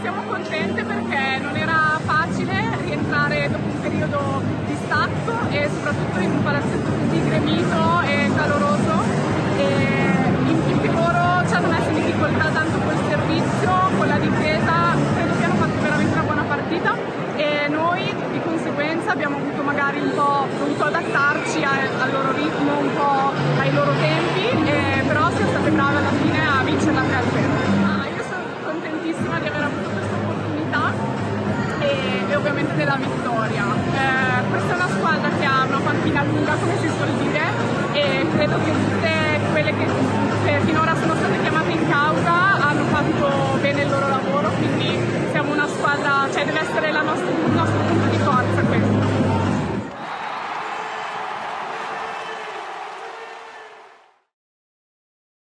siamo contente perché non era facile rientrare dopo un periodo di stacco e soprattutto in un palazzetto così gremito e caloroso. In più loro ci hanno messo in difficoltà tanto col servizio, con la difesa, credo che hanno fatto veramente una buona partita e noi di conseguenza abbiamo avuto magari un po' dovuto adattarci al loro ritmo, un po' ai loro tempi, però siamo state brave alla fine a vincere la 3-0.